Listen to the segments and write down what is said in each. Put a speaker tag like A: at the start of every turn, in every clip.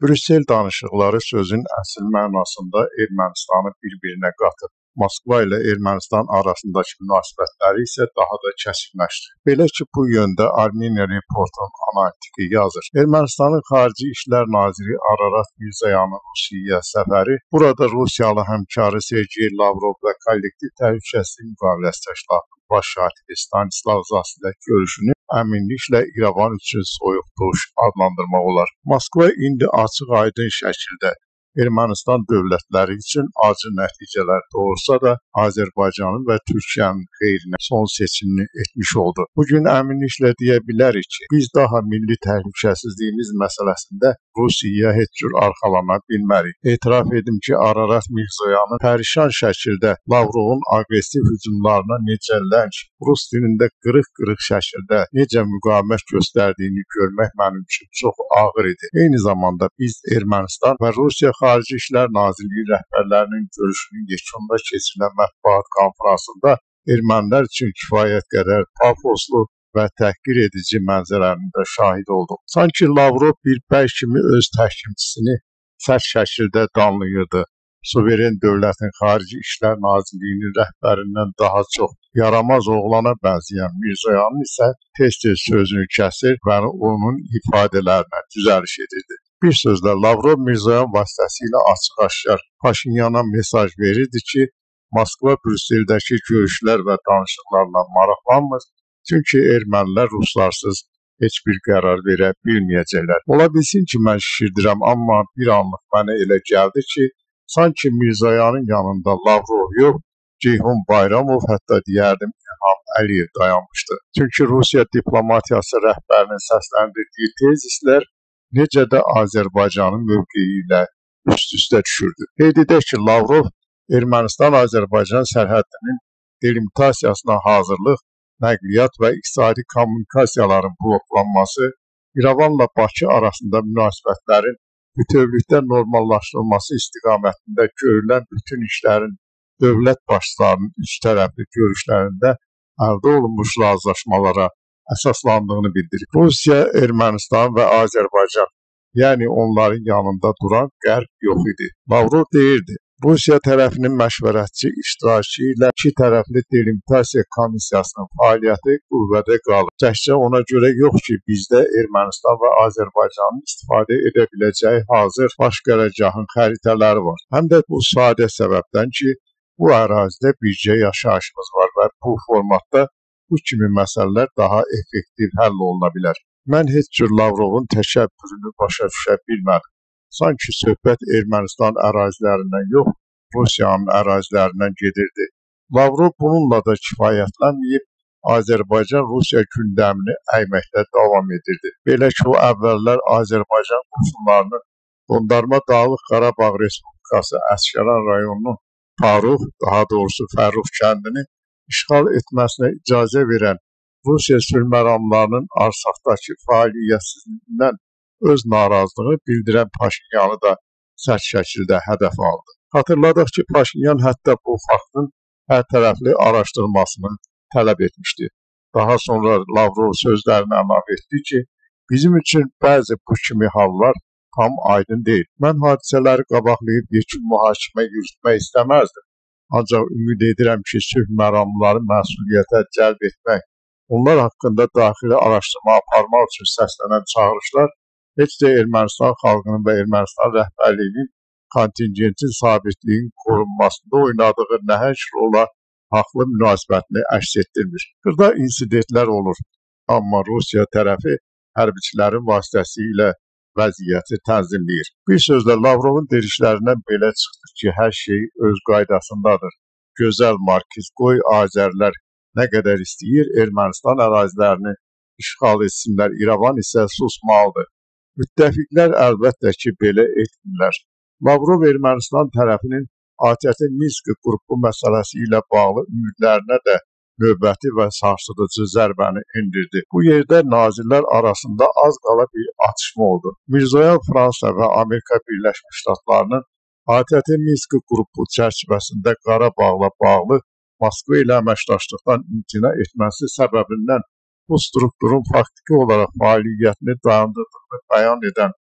A: Brüssel danışıqları sözün əsl mənasında Ermənistanı bir-birinə qatıb. Moskva ilə Ermənistan arasındakı münasibətləri isə daha da kəskinləşdi. Belə ki, bu yöndə Armenia Report'un analitiki yazır. Ermənistanın Xarici İşlər Naziri Ararat Mirzoyanın Rusiyaya səfəri, burada Rusiyalı həmkarı Sergey Lavrov və kollektiv təhlükəsizlik müqaviləsi təşkilatının baş katibi Stanislav Zas ilə görüşünü əminliklə İrəvan üçün soyuq duş adlandırmaq olar. Moskva indi açıq-aydın şəkildə Ermənistan dövlətləri üçün acı nəticələr doğursa da Azərbaycanın və Türkiyənin xeyrinə son seçimini etmiş oldu. Bugün əminliklə deyə bilərik ki, biz daha milli təhlükəsizliyimiz məsələsində Rusiyaya heç cür arxalana bilmərik. Etiraf edim ki, Ararat Mirzoyanın pərişan şəkildə Lavrovun aqressiv hücumlarına necə lənc, rus dilində qırıq-qırıq şəkildə necə müqavimət göstərdiyini görmək mənim üçün çox ağır idi. Eyni zamanda biz Ermənistan və Rusiya Xarici İşlər Nazirliyi rəhbərlərinin görüşünün yekununda keçirilən mətbuat konfransında ermənilər üçün kifayət qədər pafoslu və təhqir edici mənzərənin də şahid olduq. Sanki Lavrov bir bəy kimi öz təhkimçisini sərt şəkildə danlayırdı. Suveren dövlətin Xarici İşlər Nazirliyinin rəhbərindən daha çox yaramaz oğlana bənzəyən Mirzoyanın isə tez-tez sözünü kəsir və onun ifadələrinə düzəliş edirdi. Bir sözlə Lavrov Mirzoyan vasitəsilə açıq-aşkar Paşinyana mesaj verirdi ki, Moskva Brüsseldəki görüşlər və danışıqlarla maraqlanmır, çünki ermənilər ruslarsız heç bir qərar verə bilməyəcəklər. Ola bilsin ki, mən şişirdirəm, amma bir anlıq mənə elə gəldi ki, sanki Mirzoyanın yanında Lavrov yox, Ceyhun Bayramov, hətta deyərdim İlham Əliyev dayanmışdı. Çünki Rusiya diplomatiyası rəhbərinin səsləndirdiyi tezislər necə də Azərbaycanın mövqeyi ilə üst-üstə düşürdü. Qeyd edək ki, Lavrov Ermənistan-Azərbaycan sərhədinin delimitasiyasına hazırlıq, nəqliyyat və iqtisadi kommunikasiyaların bloklanması, İrəvanla Bakı arasında münasibətlərin bütövlükdə normallaşdırılması istiqamətində görülən bütün işlərin dövlət başçılarının üç tərəfli görüşlərində əldə olunmuş razılaşmalara əsaslandığını bildirir. Rusiya, Ermənistan və Azərbaycan, yəni onların yanında duran Qərb yox idi. Lavrov deyirdi, Rusiya tərəfinin məşvərətçi iştirakı ilə iki tərəfli delimitasiya komissiyasının fəaliyyəti qüvvədə qalır. Təkcə ona görə yox ki, bizdə Ermənistan və Azərbaycanın istifadə edə biləcəyi hazır baş qərargahın xəritələri var. Həm də bu sadə səbəbdən ki, bu ərazidə bircə yaşayışımız var və bu formatda bu kimi məsələlər daha effektiv həll oluna bilər. Mən heç cür Lavrovun təşəbbürünü başa düşə bilmədim. Sanki söhbət Ermənistan ərazilərindən yox, Rusiyanın ərazilərindən gedirdi. Lavrov bununla da kifayətlənməyib, Azərbaycan-Rusiya gündəmini əyməkdə davam edirdi. Belə ki, o əvvəllər Azərbaycan qoşunlarının Qondarma Dağlıq Qarabağ Respublikası Əsgəran rayonunun Farux, daha doğrusu Fərrux kəndini işğal etməsinə icazə verən Rusiya sülhməramlarının Arsaqdakı fəaliyyətsizliyindən öz narazılığını bildirən Paşinyanı da sərt şəkildə hədəf aldı. Xatırladıq ki, Paşinyan hətta bu faktın hər tərəfli araşdırılmasını tələb etmişdi. Daha sonra Lavrov sözlərinə əlavə etdi ki, bizim üçün bəzi bu kimi hallar tam aydın deyil. Mən hadisələri qabaqlayıb yekun mühakimə yürütmək istəməzdim. Ancaq ümid edirəm ki, sülh məramlıları məsuliyyətə cəlb etmək, onlar haqqında daxili araşdırma aparmaq üçün səslənən çağırışlar heç də Ermənistan xalqının və Ermənistan rəhbərliyinin kontingentin sabitliyin qorunmasında oynadığı nəhəng rola haqlı münasibətini əks etdirmir. Burada insidentlər olur, amma Rusiya tərəfi hərbiçilərin vasitəsilə vəziyyəti tənzimləyir. Bir sözlə Lavrovun dediklərindən belə çıxdı ki, hər şey öz qaydasındadır. Gözəl markiz, qoy Azərlər nə qədər istəyir, Ermənistan ərazilərini işğal etsinlər, İrəvan isə susmalıdır. Müttəfiqlər əlbəttə ki, belə etmirlər. Lavrov Ermənistan tərəfinin ATƏT Minsk qrupu məsələsi ilə bağlı ümidlərinə də növbəti və sarsıdıcı zərbəni endirdi. Bu yerdə nazirlər arasında az qala bir atışma oldu. Mirzoyan Fransa və Amerika Birləşmiş Ştatlarının ATƏT Minsk qrupu çərçivəsində Qarabağla bağlı Moskva ilə əməkdaşlıqdan imtina etməsi səbəbindən bu strukturun faktiki olaraq fəaliyyətini dayandırdığını bəyan edən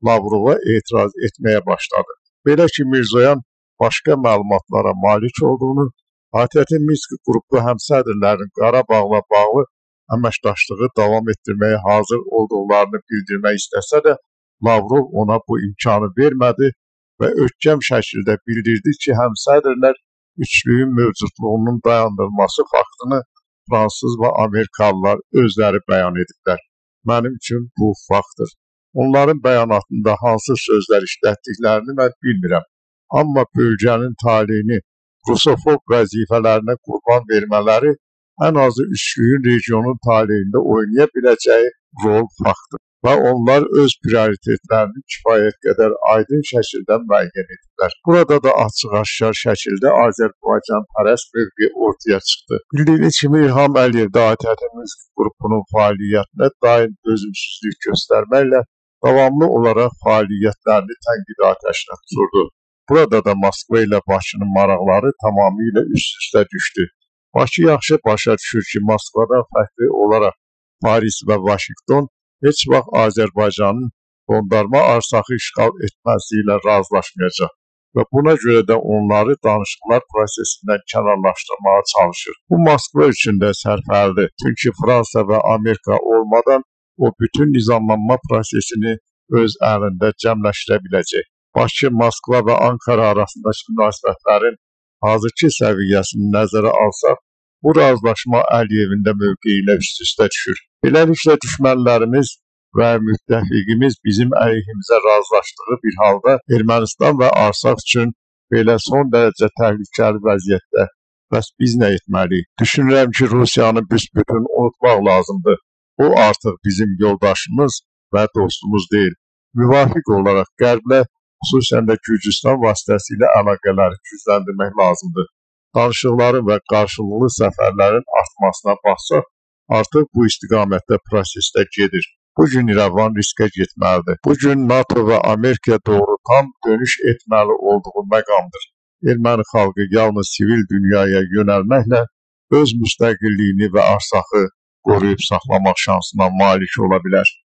A: Lavrova etiraz etməyə başladı. Belə ki, Mirzoyan başqa məlumatlara malik olduğunu, ATƏT Minsk qrupu həmsədrlərinin Qarabağla bağlı əməkdaşlığı davam etdirməyə hazır olduqlarını bildirmək istəsə də, Lavrov ona bu imkanı vermədi və ötkəm şəkildə bildirdi ki, həmsədrlər üçlüyün mövcudluğunun dayandırılması faktını Fransız və Amerikalılar özləri bəyan ediblər. Mənim üçün bu faktdır. Onların bəyanatında hansı sözlər işlətdiklərini mən bilmirəm. Amma bölgənin taleyini rusofob vəzifələrinə qurban vermələri ən azı üçlüyün regionun taleyində oynaya biləcəyi rol faktdır. Və onlar öz prioritetlərini kifayət qədər aydın şəkildə müəyyən ediblər. Burada da açıq-aşkar şəkildə Azərbaycanpərəst mövqe ortaya çıxdı. Bildiyiniz kimi İlham Əliyev də ATƏT Minsk qrupunun fəaliyyətinə daim dözümsüzlük göstərməklə davamlı olaraq fəaliyyətlərini tənqid atəşinə tuturdu. Burada da Moskva ilə Bakının maraqları tamamilə üst-üstə düşdü. Bakı yaxşı başa düşür ki, Moskvadan fərqli olaraq Paris və Vaşinqton heç vaxt Azərbaycanın qondarma Arsaxı işğal etməsi ilə razılaşmayacaq və buna görə də onları danışıqlar prosesindən kənarlaşdırmağa çalışır. Bu Moskva üçün də sərfəlidir. Çünki Fransa və Amerika olmadan o bütün nizamlanma prosesini öz əlində cəmləşdirə biləcək. Bakı, Moskva və Ankara arasındakı münasibətlərin hazırki səviyyəsini nəzərə alsaq, bu razılaşma Əliyevin də mövqeyi ilə üst-üstə düşür. Beləliklə, düşmənlərimiz və müttəfiqimiz bizim əleyhimizə razılaşdığı bir halda Ermənistan və Arsak üçün belə son dərəcə təhlükəli vəziyyətdə bəs biz nə etməliyik? Düşünürəm ki, Rusiyanı büsbütün unutmaq lazımdır. O artıq bizim yoldaşımız və dostumuz deyil. Müvafiq olaraq Qərblə, xüsusən də Gürcüstan vasitəsilə əlaqələri gücləndirmək lazımdır. Danışıqların və qarşılıqlı səfərlərin artmasına baxsaq, artıq bu istiqamətdə prosesdə gedir. Bugün İrəvan riskə getməlidir. Bugün NATO və Amerikaya doğru tam dönüş etməli olduğu məqamdır. Erməni xalqı yalnız sivil dünyaya yönəlməklə öz müstəqilliyini və Arsaxı qoruyub saxlamaq şansına malik ola bilər.